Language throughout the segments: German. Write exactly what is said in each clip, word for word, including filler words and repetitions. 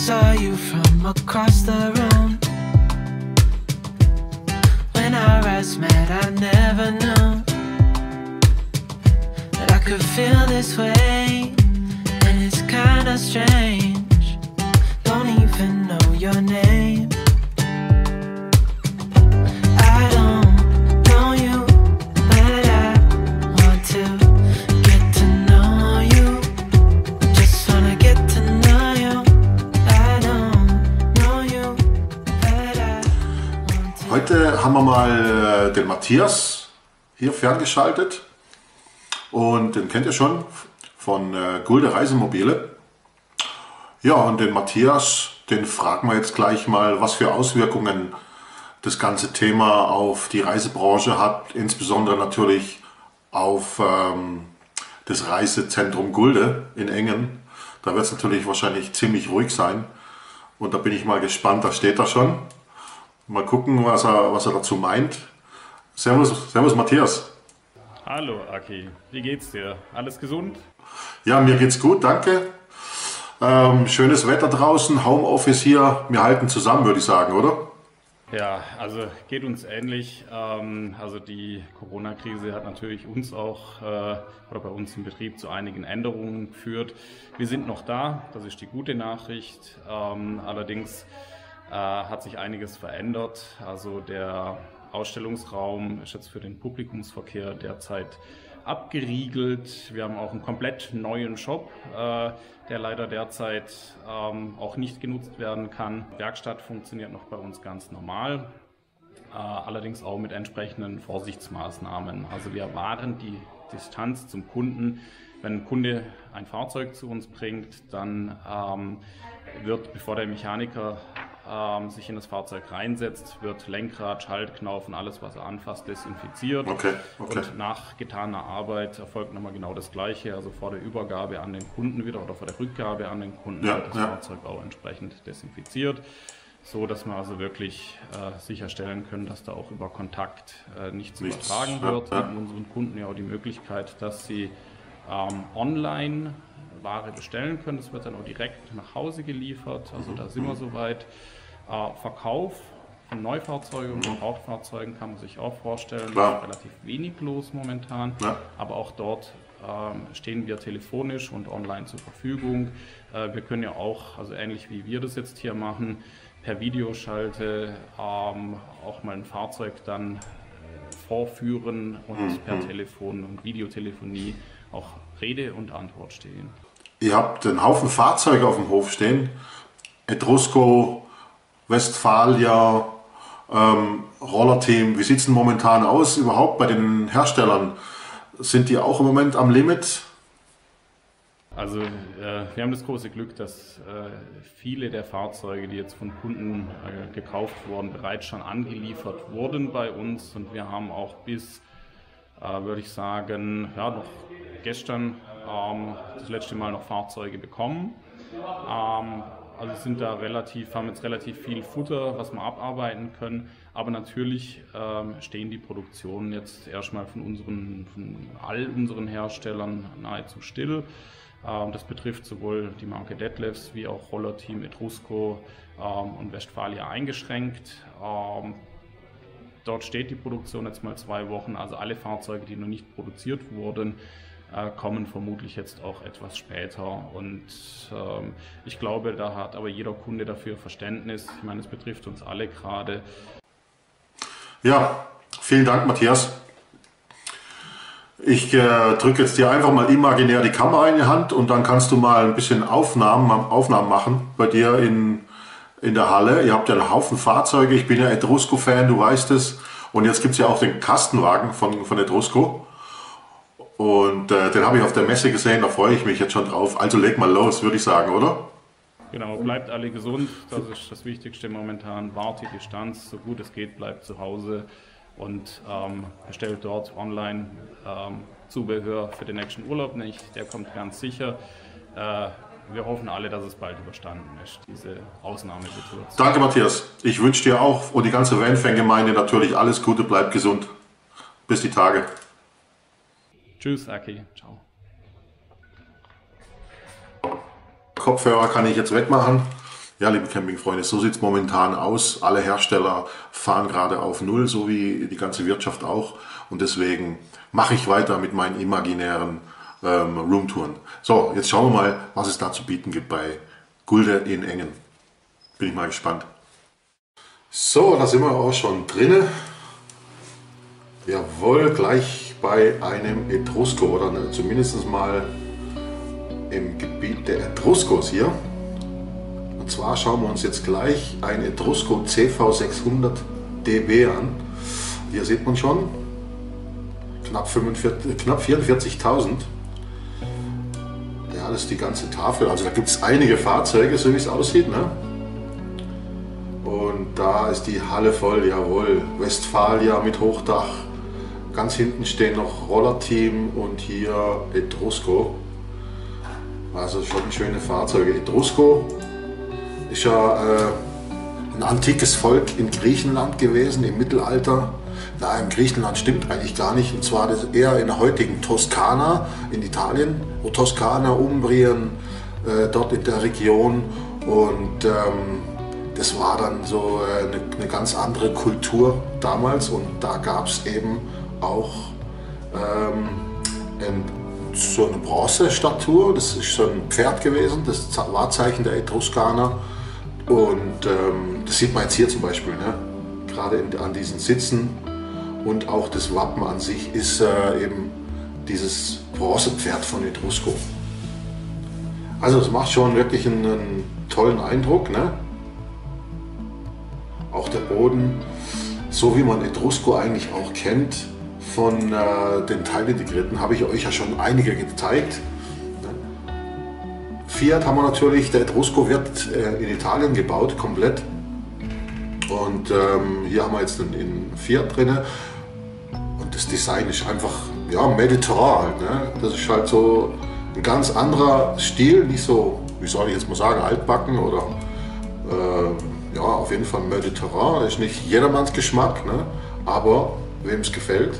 saw you from across the room. When our eyes met, I never knew that I could feel this way, and it's kinda strange. Don't even know your name. I don't know you, but I want to get to know you. Just wanna get to know you. I don't know you, but I want to. Heute haben wir mal den Matthias hier ferngeschaltet und den kennt ihr schon von Gulde Reisemobile. Ja, und den Matthias, den fragen wir jetzt gleich mal, was für Auswirkungen das ganze Thema auf die Reisebranche hat, insbesondere natürlich auf ähm, das Reisezentrum Gulde in Engen. Da wird es natürlich wahrscheinlich ziemlich ruhig sein und da bin ich mal gespannt, da steht er schon. Mal gucken, was er, was er dazu meint. Servus, Servus Matthias. Hallo Aki, wie geht's dir? Alles gesund? Ja, mir geht's gut, danke. Ähm, schönes Wetter draußen, Homeoffice hier, wir halten zusammen, würde ich sagen, oder? Ja, also geht uns ähnlich. Ähm, also die Corona-Krise hat natürlich uns auch äh, oder bei uns im Betrieb zu einigen Änderungen geführt. Wir sind noch da, das ist die gute Nachricht. Ähm, allerdings äh, hat sich einiges verändert. Also der Ausstellungsraum ist jetzt für den Publikumsverkehr derzeit abgeriegelt. Wir haben auch einen komplett neuen Shop, äh, der leider derzeit ähm, auch nicht genutzt werden kann. Die Werkstatt funktioniert noch bei uns ganz normal, äh, allerdings auch mit entsprechenden Vorsichtsmaßnahmen. Also wir wahren die Distanz zum Kunden. Wenn ein Kunde ein Fahrzeug zu uns bringt, dann ähm, wird, bevor der Mechaniker ähm, sich in das Fahrzeug reinsetzt, wird Lenkrad, Schaltknauf und alles, was er anfasst, desinfiziert. Okay, okay. Und nach getaner Arbeit erfolgt nochmal genau das Gleiche, also vor der Übergabe an den Kunden wieder oder vor der Rückgabe an den Kunden Ja, wird das ja. Fahrzeug auch entsprechend desinfiziert, so dass wir also wirklich äh, sicherstellen können, dass da auch über Kontakt äh, nichts, Nichts, übertragen ja, wird. ja. Wir geben unseren Kunden ja auch die Möglichkeit, dass sie ähm, online Ware bestellen können. Das wird dann auch direkt nach Hause geliefert, also da sind wir soweit. Äh, Verkauf von Neufahrzeugen und Gebrauchtfahrzeugen kann man sich auch vorstellen. Klar. Da ist relativ wenig los momentan, Ja. aber auch dort ähm, stehen wir telefonisch und online zur Verfügung. Äh, wir können ja auch, also ähnlich wie wir das jetzt hier machen, per Videoschalte ähm, auch mal ein Fahrzeug dann vorführen und Mhm. per Telefon und Videotelefonie auch Rede und Antwort stehen. Ihr habt einen Haufen Fahrzeuge auf dem Hof stehen. Etrusco, Westfalia, ähm, Rollerteam. Wie sieht es denn momentan aus überhaupt bei den Herstellern? Sind die auch im Moment am Limit? Also äh, wir haben das große Glück, dass äh, viele der Fahrzeuge, die jetzt von Kunden äh, gekauft wurden, bereits schon angeliefert wurden bei uns und wir haben auch bis, äh, würde ich sagen, ja, noch gestern ähm, das letzte Mal noch Fahrzeuge bekommen. Ähm, also sind da relativ, haben jetzt relativ viel Futter, was wir abarbeiten können, aber natürlich ähm, stehen die Produktionen jetzt erstmal von unseren, von all unseren Herstellern nahezu still. Ähm, das betrifft sowohl die Marke Detlefs wie auch Rollerteam, Etrusco ähm, und Westfalia eingeschränkt. Ähm, dort steht die Produktion jetzt mal zwei Wochen, also alle Fahrzeuge, die noch nicht produziert wurden, kommen vermutlich jetzt auch etwas später und ähm, ich glaube, da hat aber jeder Kunde dafür Verständnis. Ich meine, es betrifft uns alle gerade. Ja, vielen Dank Matthias. Ich äh, drücke jetzt dir einfach mal imaginär die Kamera in die Hand und dann kannst du mal ein bisschen Aufnahmen, Aufnahmen machen bei dir in, in der Halle. Ihr habt ja einen Haufen Fahrzeuge, ich bin ja Etrusco-Fan, du weißt es. Und jetzt gibt es ja auch den Kastenwagen von, von Etrusco. Und äh, den habe ich auf der Messe gesehen, da freue ich mich jetzt schon drauf. Also leg mal los, würde ich sagen, oder? Genau, bleibt alle gesund, das ist das Wichtigste momentan. Wahrt die Distanz, so gut es geht, bleibt zu Hause und ähm, bestellt dort online ähm, Zubehör für den nächsten Urlaub nicht. Der kommt ganz sicher. Äh, wir hoffen alle, dass es bald überstanden ist, diese Ausnahmesituation. Danke Matthias, ich wünsche dir auch und die ganze Van-Fan-Gemeinde natürlich alles Gute, bleib gesund. Bis die Tage. Tschüss, Aki. Ciao. Kopfhörer kann ich jetzt wegmachen. Ja, liebe Campingfreunde, so sieht es momentan aus. Alle Hersteller fahren gerade auf Null, so wie die ganze Wirtschaft auch. Und deswegen mache ich weiter mit meinen imaginären ähm, Roomtouren. So, jetzt schauen wir mal, was es da zu bieten gibt bei Gulde in Engen. Bin ich mal gespannt. So, da sind wir auch schon drinne. Jawohl, gleich bei einem Etrusko oder zumindest mal im Gebiet der Etruskos hier. Und zwar schauen wir uns jetzt gleich ein Etrusko C V sechshundert D B an. Hier sieht man schon knapp, knapp vierundvierzigtausend. Ja, das ist die ganze Tafel. Also da gibt es einige Fahrzeuge, so wie es aussieht. Ne? Und da ist die Halle voll, jawohl. Westfalia mit Hochdach. Ganz hinten stehen noch Rollerteam und hier Etrusko. Also schon schöne Fahrzeuge. Etrusko ist ja äh, ein antikes Volk in Griechenland gewesen, im Mittelalter. Na, im Griechenland stimmt eigentlich gar nicht. Und zwar das eher in der heutigen Toskana in Italien. Wo Toskana, Umbrien, äh, dort in der Region. Und ähm, das war dann so äh, eine, eine ganz andere Kultur damals. Und da gab es eben auch ähm, ein, so eine Bronzestatue. Das ist so ein Pferd gewesen. Das Wahrzeichen der Etruskaner. Und ähm, das sieht man jetzt hier zum Beispiel, ne? Gerade in, an diesen Sitzen, und auch das Wappen an sich ist äh, eben dieses Bronzepferd von Etrusko. Also es macht schon wirklich einen, einen tollen Eindruck, ne? Auch der Boden, so wie man Etrusko eigentlich auch kennt von äh, den Teilintegrierten, habe ich euch ja schon einige gezeigt. Fiat haben wir natürlich, der Etrusko wird äh, in Italien gebaut, komplett. Und ähm, hier haben wir jetzt einen Fiat drin. Und das Design ist einfach, ja, mediterran. Ne? Das ist halt so ein ganz anderer Stil, nicht so, wie soll ich jetzt mal sagen, altbacken oder äh, ja, auf jeden Fall mediterran. Das ist nicht jedermanns Geschmack, ne? Aber wem es gefällt.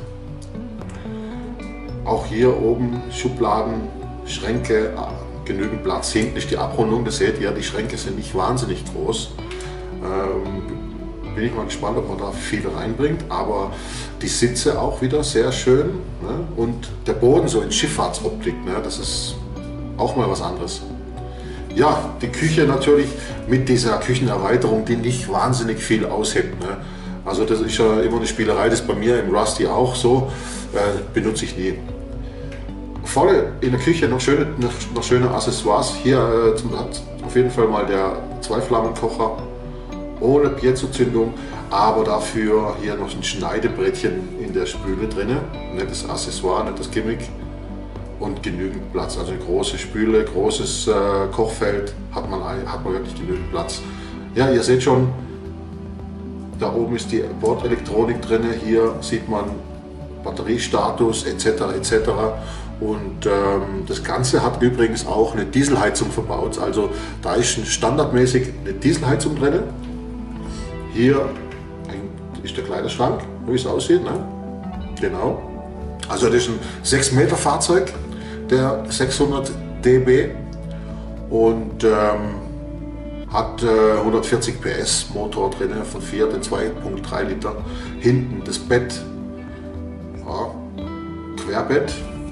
Auch hier oben Schubladen, Schränke, genügend Platz. Hinten ist die Abrundung, das seht ihr, die Schränke sind nicht wahnsinnig groß. Ähm, bin ich mal gespannt, ob man da viel reinbringt, aber die Sitze auch wieder sehr schön, ne? Und der Boden so in Schifffahrtsoptik, ne? Das ist auch mal was anderes. Ja, die Küche natürlich mit dieser Küchenerweiterung, die nicht wahnsinnig viel aushebt, ne? Also das ist ja immer eine Spielerei, das ist bei mir im Rusty auch so, äh, benutze ich nie. Vorne in der Küche noch schöne, noch schöne Accessoires. Hier äh, zum, auf jeden Fall mal der Zweiflammenkocher ohne Piezozündung, aber dafür hier noch ein Schneidebrettchen in der Spüle drin. Nettes Accessoire, nettes Gimmick und genügend Platz. Also eine große Spüle, großes äh, Kochfeld, hat man, hat man wirklich genügend Platz. Ja, ihr seht schon, da oben ist die Bordelektronik drin. Hier sieht man Batteriestatus et cetera et cetera. Und ähm, das Ganze hat übrigens auch eine Dieselheizung verbaut. Also da ist standardmäßig eine Dieselheizung drin. Hier ist der Kleiderschrank, wie es aussieht. Ne? Genau. Also das ist ein sechs Meter Fahrzeug, der sechshundert D B. Und ähm, hat äh, hundertvierzig P S Motor drin von Fiat, den zwei Komma drei Liter. Hinten das Bett, ja, Querbett.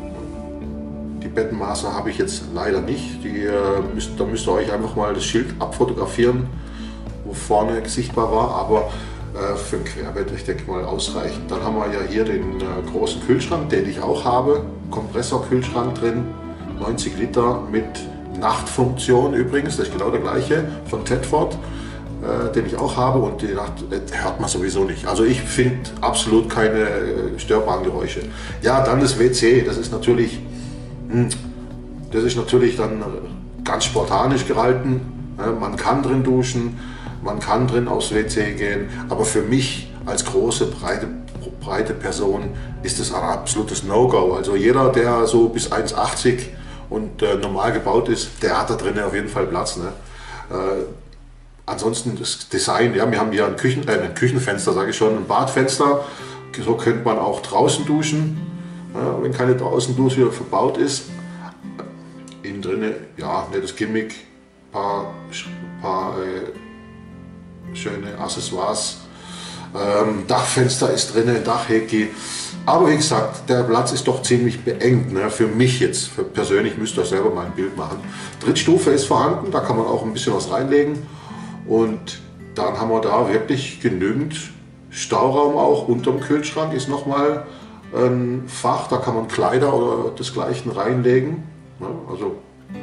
Die Bettenmaße habe ich jetzt leider nicht. Die, äh, müsst, da müsst ihr euch einfach mal das Schild abfotografieren, wo vorne sichtbar war, aber äh, für ein Querbett, ich denke mal, ausreichend. Dann haben wir ja hier den äh, großen Kühlschrank, den ich auch habe. Kompressorkühlschrank drin, neunzig Liter mit Nachtfunktion übrigens, das ist genau der gleiche von Tedford, äh, den ich auch habe, und die Nacht äh, hört man sowieso nicht. Also ich finde absolut keine äh, störbaren Geräusche. Ja, dann das W C, das ist natürlich Das ist natürlich dann ganz spartanisch gehalten. Man kann drin duschen, man kann drin aufs W C gehen, aber für mich als große, breite, breite Person ist das ein absolutes No-Go. Also jeder, der so bis eins achtzig und äh, normal gebaut ist, der hat da drin auf jeden Fall Platz. Ne? Äh, ansonsten das Design, ja, wir haben hier ein, Küchen, äh, ein Küchenfenster, sage ich schon, ein Badfenster. So könnte man auch draußen duschen, ja, wenn keine Außendusche verbaut ist. Innen drin, ja, nettes Gimmick, paar, paar äh, schöne Accessoires. Ähm, Dachfenster ist drin, Dachhecke. Aber wie gesagt, der Platz ist doch ziemlich beengt, ne? Für mich jetzt. Für persönlich müsst ihr selber mal ein Bild machen. Drittstufe ist vorhanden, da kann man auch ein bisschen was reinlegen. Und dann haben wir da wirklich genügend Stauraum auch. Unterm Kühlschrank ist nochmal ein Fach, da kann man Kleider oder desgleichen reinlegen. Ne? Also,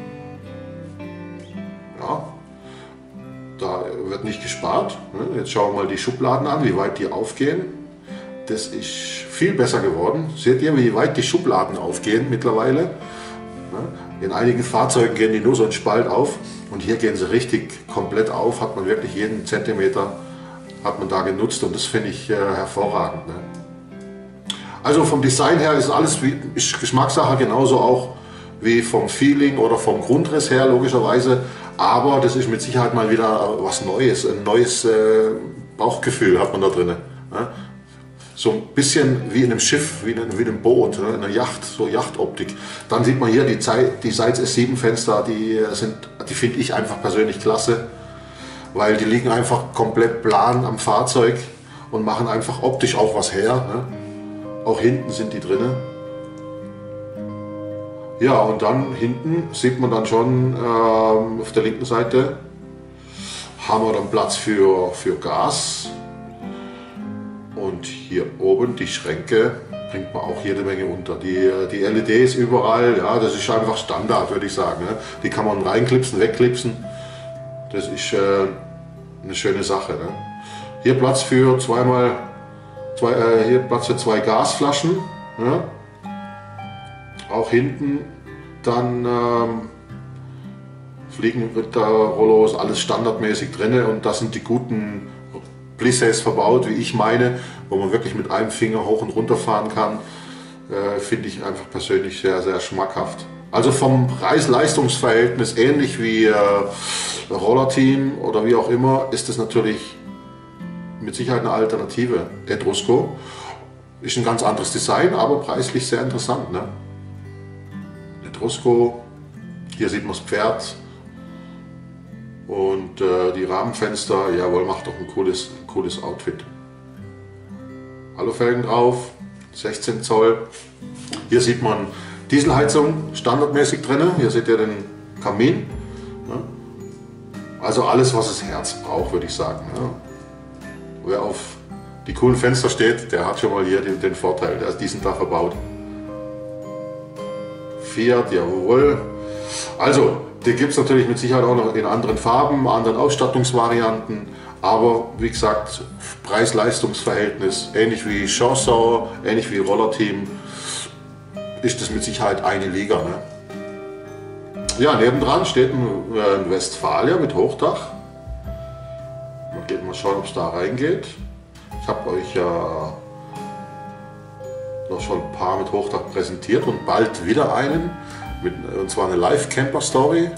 ja, da wird nicht gespart. Ne? Jetzt schauen wir mal die Schubladen an, wie weit die aufgehen. Das ist viel besser geworden. Seht ihr, wie weit die Schubladen aufgehen mittlerweile? In einigen Fahrzeugen gehen die nur so einen Spalt auf und hier gehen sie richtig komplett auf. Hat man wirklich jeden Zentimeter hat man da genutzt und das finde ich äh, hervorragend. Ne? Also vom Design her ist alles wie, ist Geschmackssache, genauso auch wie vom Feeling oder vom Grundriss her logischerweise. Aber das ist mit Sicherheit mal wieder was Neues, ein neues äh, Bauchgefühl hat man da drin. Ne? So ein bisschen wie in einem Schiff, wie in einem, wie in einem Boot, ne? In einer Yacht, so Yachtoptik. Dann sieht man hier die, die Seitz S sieben Fenster, die, sind, die finde ich einfach persönlich klasse, weil die liegen einfach komplett plan am Fahrzeug und machen einfach optisch auch was her. Ne? Auch hinten sind die drin. Ja, und dann hinten sieht man dann schon ähm, auf der linken Seite haben wir dann Platz für, für Gas. Und hier oben die Schränke bringt man auch jede Menge unter. Die, die L E D ist überall, ja, das ist einfach Standard, würde ich sagen. Ne? Die kann man reinklipsen, wegklipsen. Das ist äh, eine schöne Sache. Ne? Hier Platz für zweimal, zwei, äh, hier Platz für zwei Gasflaschen. Ne? Auch hinten dann ähm, Fliegenritter-Rollos, alles standardmäßig drin und das sind die guten Plissés verbaut, wie ich meine, wo man wirklich mit einem Finger hoch und runter fahren kann, äh, finde ich einfach persönlich sehr, sehr schmackhaft. Also vom Preis-Leistungs-Verhältnis ähnlich wie äh, Rollerteam oder wie auch immer, ist es natürlich mit Sicherheit eine Alternative. Etrusco ist ein ganz anderes Design, aber preislich sehr interessant. Ne? Etrusco, hier sieht man das Pferd. Und äh, die Rahmenfenster, jawohl, macht doch ein cooles, ein cooles Outfit. Alufelgen drauf, sechzehn Zoll. Hier sieht man Dieselheizung standardmäßig drin. Hier seht ihr den Kamin. Ne? Also alles, was das Herz braucht, würde ich sagen. Ne? Wer auf die coolen Fenster steht, der hat schon mal hier den, den Vorteil. Der ist diesen da verbaut. Fiat, jawohl. Also, die gibt es natürlich mit Sicherheit auch noch in anderen Farben, anderen Ausstattungsvarianten, aber wie gesagt, Preis-Leistungs-Verhältnis, ähnlich wie Chausson, ähnlich wie Rollerteam, ist das mit Sicherheit eine Liga. Ne? Ja, nebendran steht ein, äh, ein Westfalia mit Hochdach. Man geht mal schauen, ob es da reingeht. Ich habe euch ja noch schon ein paar mit Hochdach präsentiert und bald wieder einen. Mit, und zwar eine Live-Camper-Story.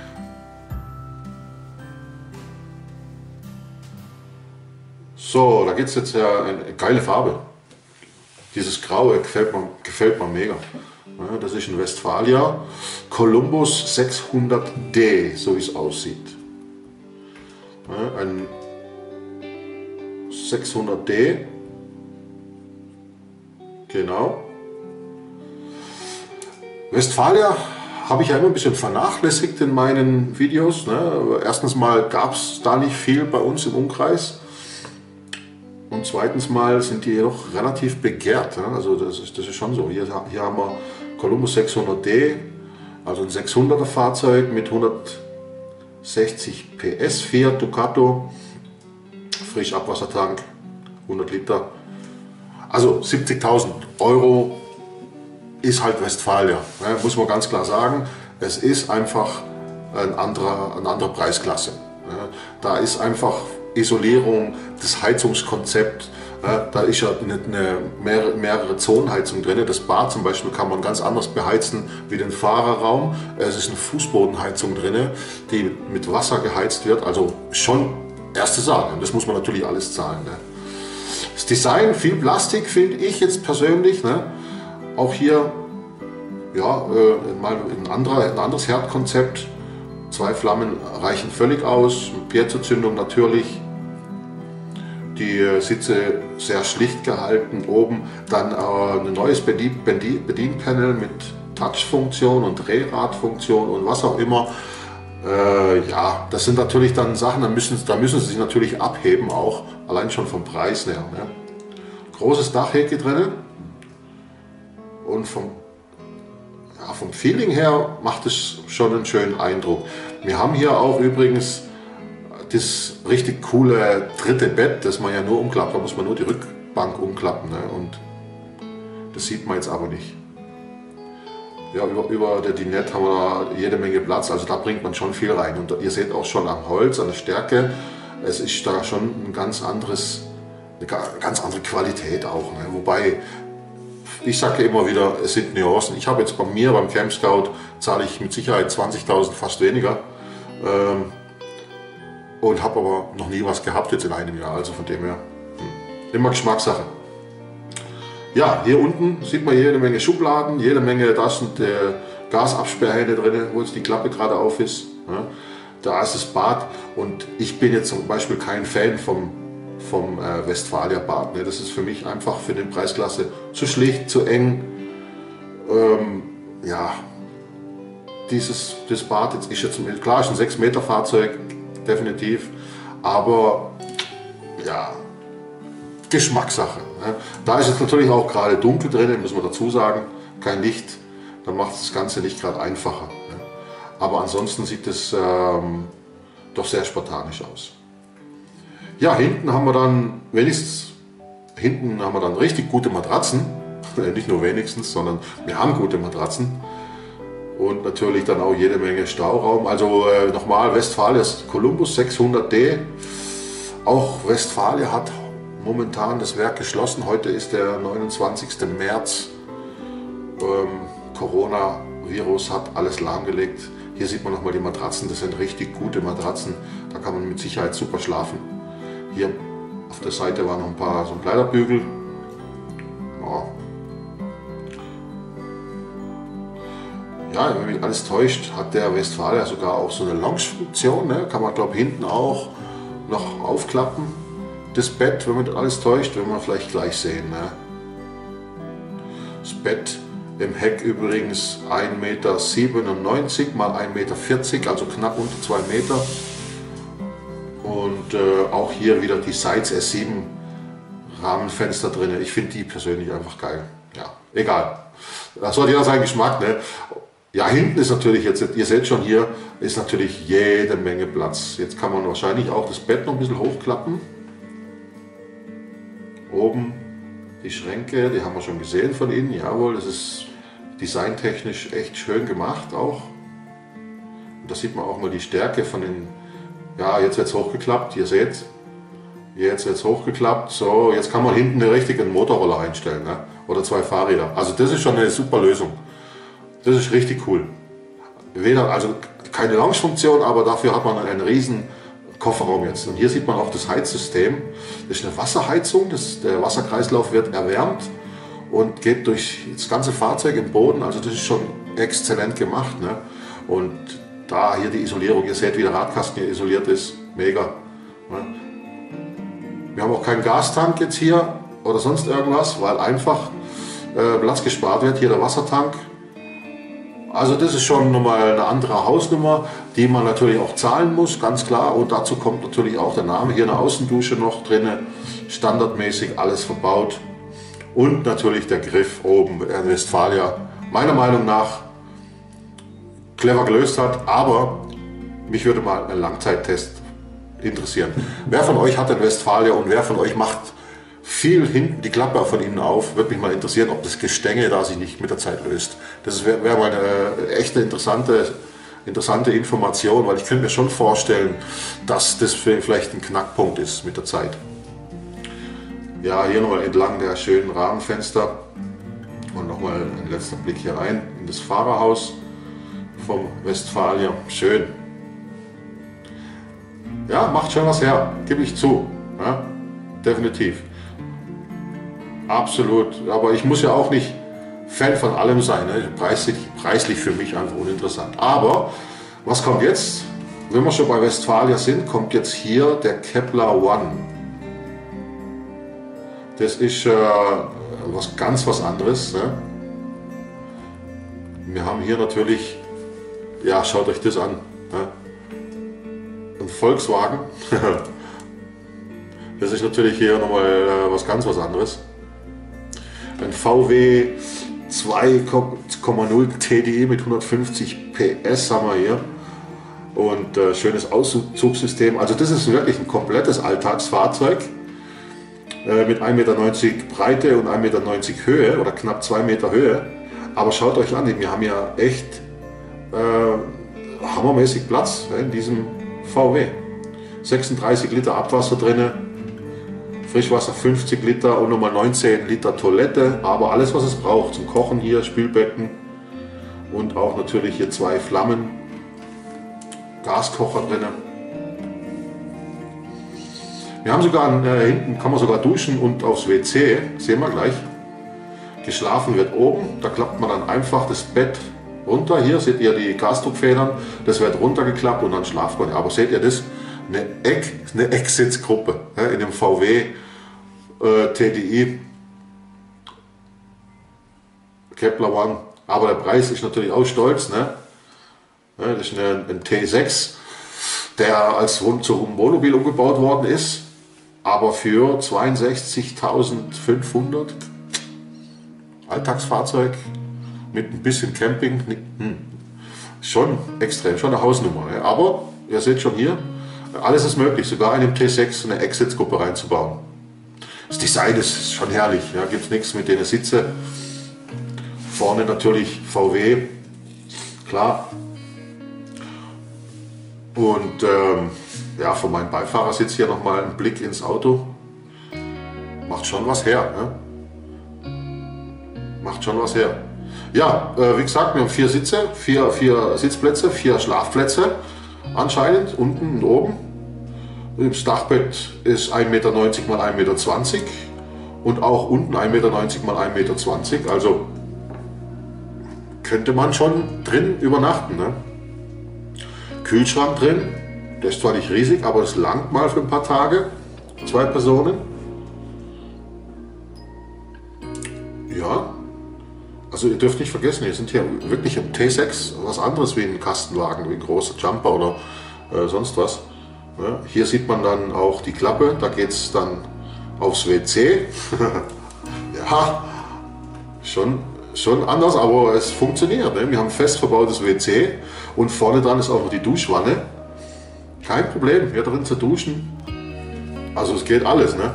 So, da geht es jetzt ja eine geile Farbe. Dieses Graue gefällt mir, gefällt mir mega. Ja, das ist ein Westfalia Columbus sechshundert D, so wie es aussieht. Ja, ein sechshundert D. Genau. Westfalia habe ich ja immer ein bisschen vernachlässigt in meinen Videos. Ne? Erstens mal gab es da nicht viel bei uns im Umkreis. Und zweitens mal sind die jedoch relativ begehrt. Ne? Also das ist, das ist schon so. Hier, hier haben wir Columbus sechshundert D, also ein sechshunderter Fahrzeug mit hundertsechzig P S, Fiat Ducato, Frischabwassertank, hundert Liter. Also siebzigtausend Euro. Ist halt Westfalia, ne, muss man ganz klar sagen. Es ist einfach ein anderer, eine andere Preisklasse. Ne. Da ist einfach Isolierung, das Heizungskonzept, ne, da ist ja eine, eine mehrere, mehrere Zonenheizung drin. Das Bad zum Beispiel kann man ganz anders beheizen wie den Fahrerraum. Es ist eine Fußbodenheizung drin, die mit Wasser geheizt wird. Also schon erste Sahne. Das muss man natürlich alles zahlen. Ne. Das Design, viel Plastik finde ich jetzt persönlich. Ne. Auch hier ja, äh, mal ein, anderer, ein anderes Herdkonzept, Zwei Flammen reichen völlig aus, Piezo-Zündung natürlich. Die Sitze sehr schlicht gehalten, oben dann äh, ein neues Bedien Bedien Bedienpanel mit Touch-Funktion und Drehradfunktion und was auch immer. Äh, ja, das sind natürlich dann Sachen, da müssen, da müssen sie sich natürlich abheben, auch allein schon vom Preis her. Ne? Großes Dachhecke drin und vom, ja, vom Feeling her macht es schon einen schönen Eindruck. Wir haben hier auch übrigens das richtig coole dritte Bett, das man ja nur umklappt, da muss man nur die Rückbank umklappen, ne? Und das sieht man jetzt aber nicht. Ja, über, über der Dinette haben wir da jede Menge Platz, also da bringt man schon viel rein. Und ihr seht auch schon am Holz, an der Stärke, es ist da schon ein ganz anderes, eine ganz andere Qualität auch. Ne? Wobei, ich sage immer wieder, es sind Nuancen. Ich habe jetzt bei mir, beim Camp Scout, zahle ich mit Sicherheit zwanzigtausend, fast weniger. Ähm, und habe aber noch nie was gehabt jetzt in einem Jahr, also von dem her hm, immer Geschmackssache. Ja, hier unten sieht man jede Menge Schubladen, jede Menge, da sind äh, Gasabsperrhähne drin, wo jetzt die Klappe gerade auf ist. Ja. Da ist das Bad und ich bin jetzt zum Beispiel kein Fan vom, vom äh, Westfalia Bad. Ne. Das ist für mich einfach für den Preisklasse zu schlicht, zu eng. Ähm, ja, dieses das Bad jetzt ist jetzt klar, ist ein sechs Meter Fahrzeug, definitiv, aber ja, Geschmackssache. Ne? Da ist es natürlich auch gerade dunkel drin, muss man dazu sagen, kein Licht, dann macht das Ganze nicht gerade einfacher. Ne? Aber ansonsten sieht es ähm, doch sehr spartanisch aus. Ja, hinten haben wir dann, wenigstens, hinten haben wir dann richtig gute Matratzen, nicht nur wenigstens, sondern wir haben gute Matratzen. Und natürlich dann auch jede Menge Stauraum. Also äh, nochmal, Westfalia ist Columbus sechshundert D. Auch Westfalia hat momentan das Werk geschlossen. Heute ist der neunundzwanzigste März. Ähm, Coronavirus hat alles lahmgelegt. Hier sieht man nochmal die Matratzen. Das sind richtig gute Matratzen. Da kann man mit Sicherheit super schlafen. Hier auf der Seite waren noch ein paar so ein Kleiderbügel. Ja. Ja, wenn mich alles täuscht, hat der Westfalia sogar auch so eine Lounge-Funktion. Ne? Kann man, glaube ich, hinten auch noch aufklappen. Das Bett, wenn man das alles täuscht, werden wir vielleicht gleich sehen. Ne? Das Bett im Heck übrigens ein Meter siebenundneunzig mal ein Meter vierzig, also knapp unter zwei Meter. Und äh, auch hier wieder die Seitz S sieben Rahmenfenster drin. Ich finde die persönlich einfach geil. Ja, egal. Das soll jeder seinen Geschmack. Ne? Ja, hinten ist natürlich jetzt, ihr seht schon hier, ist natürlich jede Menge Platz. Jetzt kann man wahrscheinlich auch das Bett noch ein bisschen hochklappen. Oben die Schränke, die haben wir schon gesehen von innen. Jawohl, das ist designtechnisch echt schön gemacht auch. Und da sieht man auch mal die Stärke von den, ja, jetzt wird es hochgeklappt, ihr seht. Jetzt wird es hochgeklappt, so, jetzt kann man hinten einen richtigen Motorroller einstellen, ne? Oder zwei Fahrräder. Also das ist schon eine super Lösung. Das ist richtig cool. Weder, also keine Lounge-Funktion, aber dafür hat man einen riesen Kofferraum jetzt. Und hier sieht man auch das Heizsystem. Das ist eine Wasserheizung, das, der Wasserkreislauf wird erwärmt und geht durch das ganze Fahrzeug im Boden. Also das ist schon exzellent gemacht. Ne? Und da hier die Isolierung, ihr seht, wie der Radkasten hier isoliert ist, mega. Ne? Wir haben auch keinen Gastank jetzt hier oder sonst irgendwas, weil einfach äh, Platz gespart wird. Hier der Wassertank. Also das ist schon nochmal eine andere Hausnummer, die man natürlich auch zahlen muss, ganz klar. Und dazu kommt natürlich auch der Name. Hier eine Außendusche noch drin, standardmäßig alles verbaut. Und natürlich der Griff oben, der Westfalia, meiner Meinung nach clever gelöst hat. Aber mich würde mal ein Langzeittest interessieren. Wer von euch hat den Westfalia und wer von euch macht viel hinten die Klappe von innen auf? Würde mich mal interessieren, ob das Gestänge da sich nicht mit der Zeit löst. Das wäre wär mal eine echte interessante, interessante Information, weil ich könnte mir schon vorstellen, dass das vielleicht ein Knackpunkt ist mit der Zeit. Ja, hier nochmal entlang der schönen Rahmenfenster und nochmal ein letzter Blick hier rein in das Fahrerhaus vom Westfalia. Schön. Ja, macht schon was her, gebe ich zu. Ja, definitiv. Absolut, aber ich muss ja auch nicht Fan von allem sein. Ne? Preislich, preislich für mich einfach uninteressant. Aber was kommt jetzt? wenn wir schon bei Westfalia sind, kommt jetzt hier der Kepler One. Das ist äh, was ganz was anderes. Ne? Wir haben hier natürlich, ja, schaut euch das an. Ne? Ein Volkswagen. Das ist natürlich hier nochmal äh, was ganz was anderes. Ein V W zwei Komma null T D I mit hundertfünfzig P S haben wir hier. Und äh, schönes Auszugssystem. Also das ist wirklich ein komplettes Alltagsfahrzeug äh, mit ein Meter neunzig Breite und ein Meter neunzig Höhe oder knapp zwei Meter Höhe. Aber schaut euch an, wir haben ja echt äh, hammermäßig Platz ne, in diesem V W. sechsunddreißig Liter Abwasser drin, Frischwasser fünfzig Liter und nochmal neunzehn Liter Toilette. Aber alles, was es braucht zum Kochen hier, Spülbecken und auch natürlich hier zwei Flammen. Gaskocher drin. Wir haben sogar, äh, hinten kann man sogar duschen und aufs W C, sehen wir gleich. Geschlafen wird oben, da klappt man dann einfach das Bett runter. Hier seht ihr die Gasdruckfedern, das wird runtergeklappt und dann schlaft man. Aber seht ihr das? Eine, Eck, eine Ecksitzgruppe äh, in dem V W äh, T D I Kepler One. Aber der Preis ist natürlich auch stolz. Ne? Das ist ein T sechs, der als zum Wohnmobil umgebaut worden ist, aber für zweiundsechzigtausendfünfhundert Alltagsfahrzeug mit ein bisschen Camping, hm, schon extrem, schon eine Hausnummer. Aber ihr seht schon hier, alles ist möglich, sogar in dem T sechs eine Ecksitzgruppe reinzubauen. Das Design ist schon herrlich, ja, gibt es nichts mit denen Sitze. Vorne natürlich V W, klar. Und ähm, ja, von meinem Beifahrersitz hier nochmal ein Blick ins Auto. Macht schon was her. Ne? Macht schon was her. Ja, äh, wie gesagt, wir haben vier Sitze, vier, vier Sitzplätze, vier Schlafplätze anscheinend, unten und oben. Das Dachbett ist ein Meter neunzig mal ein Meter zwanzig und auch unten ein Meter neunzig mal ein Meter zwanzig. Also könnte man schon drin übernachten. Ne? Kühlschrank drin, der ist zwar nicht riesig, aber es langt mal für ein paar Tage, zwei Personen. Ja, also ihr dürft nicht vergessen, wir sind hier wirklich im T sechs, was anderes wie ein Kastenwagen, wie ein großer Jumper oder äh, sonst was. Ja, hier sieht man dann auch die Klappe, da geht es dann aufs W C. Ja, schon, schon anders, aber es funktioniert. Ne? Wir haben ein fest verbautes W C und vorne dran ist auch noch die Duschwanne. Kein Problem, hier drin zu duschen. Also es geht alles. Ne?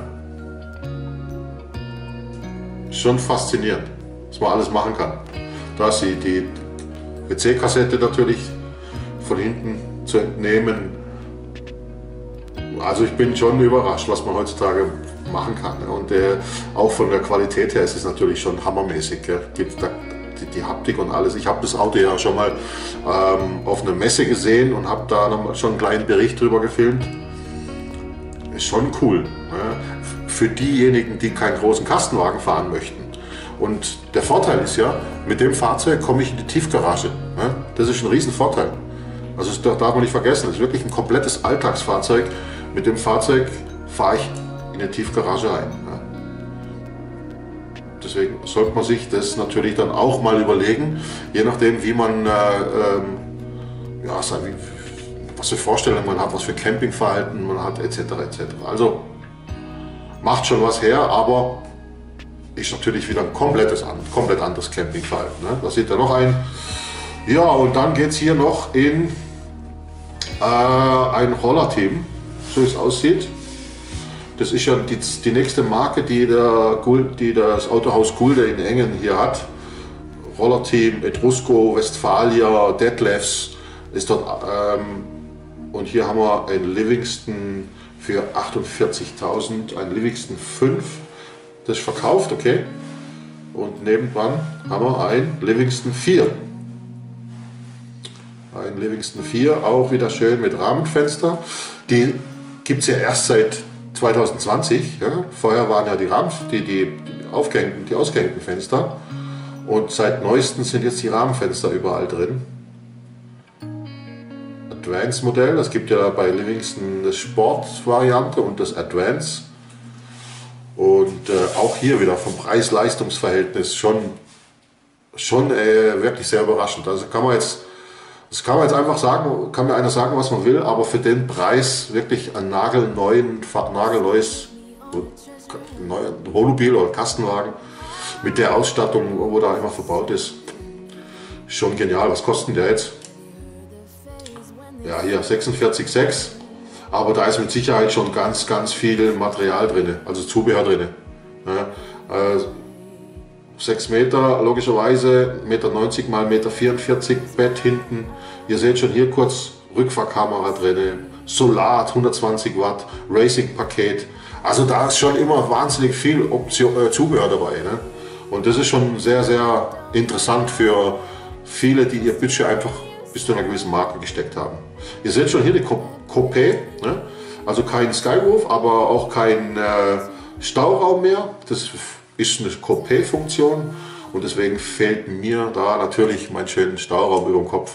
Schon faszinierend, was man alles machen kann. Da ist die, die W C-Kassette natürlich von hinten zu entnehmen. Also ich bin schon überrascht, was man heutzutage machen kann. Ne? Und äh, auch von der Qualität her ist es natürlich schon hammermäßig. Gell? Die, die, die Haptik und alles. Ich habe das Auto ja schon mal ähm, auf einer Messe gesehen und habe da noch schon einen kleinen Bericht drüber gefilmt. Ist schon cool. Ne? Für diejenigen, die keinen großen Kastenwagen fahren möchten. Und der Vorteil ist ja, mit dem Fahrzeug komme ich in die Tiefgarage. Ne? Das ist ein riesen Vorteil. Also das darf man nicht vergessen, das ist wirklich ein komplettes Alltagsfahrzeug. Mit dem Fahrzeug fahre ich in eine Tiefgarage rein. Ne? Deswegen sollte man sich das natürlich dann auch mal überlegen, je nachdem wie man, äh, ähm, ja, wie, was für Vorstellungen man hat, was für Campingverhalten man hat, et cetera et cetera. Also macht schon was her, aber ist natürlich wieder ein komplettes, komplett anderes Campingverhalten. Ne? Da seht ihr noch ein. Ja, und dann geht es hier noch in äh, ein Rollerteam, so wie es aussieht. Das ist ja die, die nächste Marke, die, der, die das Autohaus Gulde in Engen hier hat. Rollerteam, Etrusco, Westfalia, Detlefs ist dort. Ähm, und hier haben wir ein Livingston für achtundvierzigtausend, ein Livingston fünf. Das ist verkauft, okay. Und nebenan haben wir ein Livingston vier. Ein Livingston vier, auch wieder schön mit Rahmenfenster. Die gibt es ja erst seit zwanzig zwanzig. Ja. Vorher waren ja die, Rahmen, die, die, die, aufgehängten, die ausgehängten Fenster. Und seit neuestem sind jetzt die Rahmenfenster überall drin. Advance Modell. Es gibt ja bei Livingston das Sport-Variante und das Advance. Und äh, auch hier wieder vom Preis-Leistungs-Verhältnis schon, schon äh, wirklich sehr überraschend. Also kann man jetzt, das kann man jetzt einfach sagen, kann mir einer sagen, was man will, aber für den Preis wirklich ein nagelneuen, nagelneues Wohnmobil oder Kastenwagen mit der Ausstattung, wo da immer verbaut ist, schon genial. Was kostet der jetzt? Ja, hier sechsundvierzig Komma sechs, aber da ist mit Sicherheit schon ganz, ganz viel Material drin, also Zubehör drin. Ja, äh, sechs Meter, logischerweise, eins Meter neunzig mal eins Meter vierundvierzig, Bett hinten. Ihr seht schon hier kurz Rückfahrkamera drin, Solar, hundertzwanzig Watt, Racing-Paket. Also da ist schon immer wahnsinnig viel Option, äh, Zubehör dabei. Ne? Und das ist schon sehr, sehr interessant für viele, die ihr Budget einfach bis zu einer gewissen Marke gesteckt haben. Ihr seht schon hier die Coupé, ne? Also kein Skywolf, aber auch kein äh, Stauraum mehr. Das ist eine Coupé-Funktion und deswegen fehlt mir da natürlich mein schönen Stauraum über dem Kopf.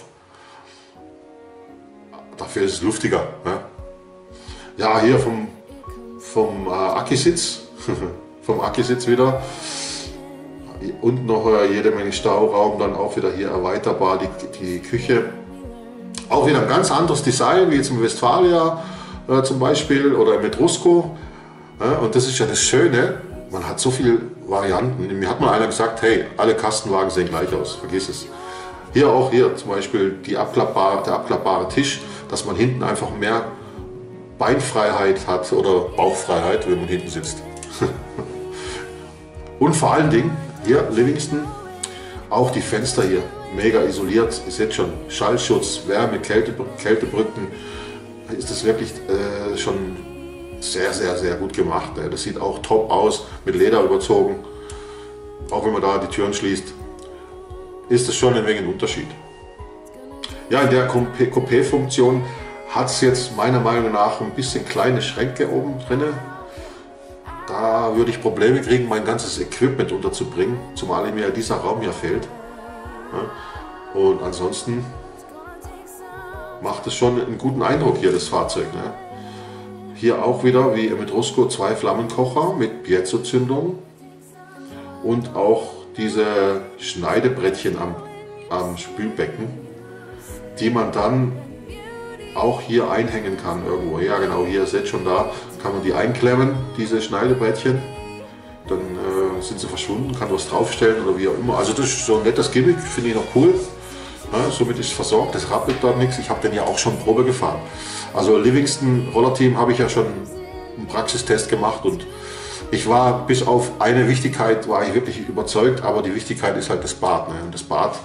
Dafür ist es luftiger. Ne? Ja, hier vom, vom äh, Akisitz, vom Akisitz wieder. Und noch äh, jede Menge Stauraum, dann auch wieder hier erweiterbar die, die Küche. Auch wieder ein ganz anderes Design, wie jetzt im Westfalia äh, zum Beispiel oder im Etrusco. Ja, und das ist ja das Schöne, man hat so viele Varianten. Mir hat mal einer gesagt, hey, alle Kastenwagen sehen gleich aus, vergiss es. Hier auch, hier zum Beispiel die abklappbare, der abklappbare Tisch, dass man hinten einfach mehr Beinfreiheit hat oder Bauchfreiheit, wenn man hinten sitzt. Und vor allen Dingen, hier Livingston, auch die Fenster hier, mega isoliert, ihr seht schon, Schallschutz, Wärme, Kälte, Kältebrücken, ist das wirklich äh, schon sehr, sehr, sehr gut gemacht. Ne? Das sieht auch top aus, mit Leder überzogen, auch wenn man da die Türen schließt, ist das schon ein wenig ein Unterschied. Ja, in der Coupé-Funktion hat es jetzt meiner Meinung nach ein bisschen kleine Schränke oben drin. Da würde ich Probleme kriegen, mein ganzes Equipment unterzubringen, zumal mir dieser Raum hier fehlt. Ja, und ansonsten macht es schon einen guten Eindruck hier, das Fahrzeug. Ne? Hier auch wieder, wie mit Etrusco, zwei Flammenkocher mit Piezo-Zündung und auch diese Schneidebrettchen am, am Spülbecken, die man dann auch hier einhängen kann irgendwo. Ja genau, hier seht schon, da kann man die einklemmen, diese Schneidebrettchen. Dann äh, sind sie verschwunden, kann was draufstellen oder wie auch immer. Also das ist so ein nettes Gimmick, finde ich noch cool. Ja, somit ist es versorgt, das rappelt da nichts. Ich habe den ja auch schon Probe gefahren. Also Livingston Rollerteam habe ich ja schon einen Praxistest gemacht und ich war bis auf eine Wichtigkeit war ich wirklich überzeugt, aber die Wichtigkeit ist halt das Bad. Ne? Und das Bad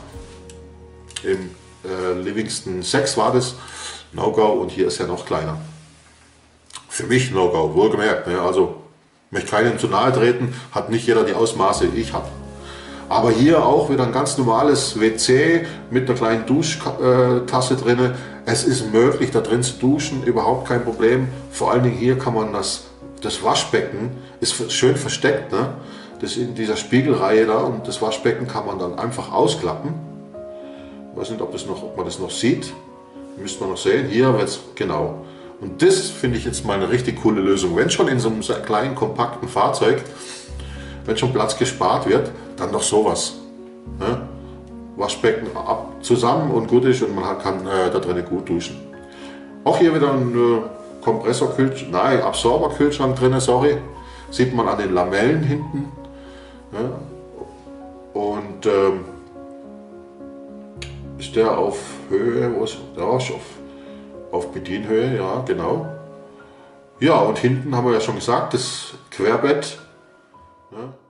im äh, Livingston sechs war das, No-Go, und hier ist ja noch kleiner. Für mich No-Go, wohlgemerkt. Ne? Also ich möchte keinem zu nahe treten, hat nicht jeder die Ausmaße, die ich habe. Aber hier auch wieder ein ganz normales W C mit einer kleinen Duschtasse drin. Es ist möglich, da drin zu duschen, überhaupt kein Problem. Vor allen Dingen hier kann man das, das Waschbecken, ist schön versteckt, ne? Das in dieser Spiegelreihe da, und das Waschbecken kann man dann einfach ausklappen. Ich weiß nicht, ob, das noch, ob man das noch sieht. Müsste man noch sehen. Hier wird es genau. Und das finde ich jetzt mal eine richtig coole Lösung. Wenn schon in so einem kleinen, kompakten Fahrzeug, wenn schon Platz gespart wird, dann noch sowas. Ne? Waschbecken ab, zusammen und gut ist, und man kann äh, da drinnen gut duschen. Auch hier wieder ein äh, Kompressorkühlschrank, nein, Absorberkühlschrank drin, sorry. Sieht man an den Lamellen hinten. Ne? Und ähm, ist der auf Höhe, wo ist der? Ja, auf, auf Bedienhöhe, ja, genau. Ja, und hinten haben wir ja schon gesagt, das Querbett. Ja.